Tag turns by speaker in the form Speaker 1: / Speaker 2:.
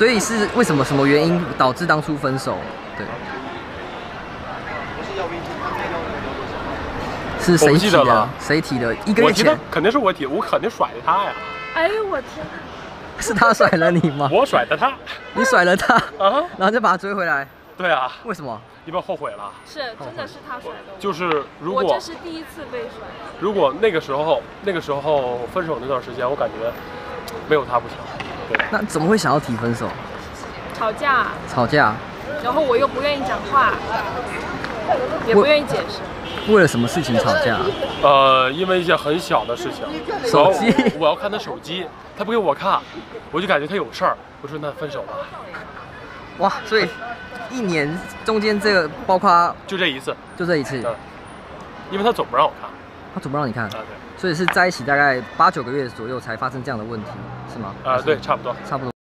Speaker 1: 所以是为什么什么原因导致当初分手？对，是谁提的？谁提的？1个月前。
Speaker 2: 我记得肯定是我提，我肯定甩的他呀。
Speaker 3: 哎呦我天！
Speaker 1: 是他甩了你吗？
Speaker 2: 我甩的他。
Speaker 1: 你甩了他
Speaker 2: 啊？
Speaker 1: 然后再把他追回来？
Speaker 2: 对啊。
Speaker 1: 为什么？
Speaker 2: 你不要后悔了。
Speaker 3: 是，真的是他甩的。
Speaker 2: 就是如果
Speaker 3: 我这是第一次被甩。
Speaker 2: 如果那个时候分手那段时间，我感觉没有他不行。对。
Speaker 1: 那怎么会想要提分手？
Speaker 3: 吵架。
Speaker 1: 吵架。
Speaker 3: 然后我又不愿意讲话，也不愿意解释。
Speaker 1: 为了什么事情吵架？
Speaker 2: 因为一件很小的事情。
Speaker 1: 手机。
Speaker 2: 我要看他手机，他不给我看，我就感觉他有事儿。我说那分手吧。
Speaker 1: 哇，所以1年中间这个包括
Speaker 2: 就这一次，
Speaker 1: 就这一次。
Speaker 2: 因为他总不让我看。
Speaker 1: 他总不让你看。
Speaker 2: 对。
Speaker 1: 所以是在一起大概8、9个月左右才发生这样的问题，是吗？
Speaker 2: 对，差不多。
Speaker 1: 差不多。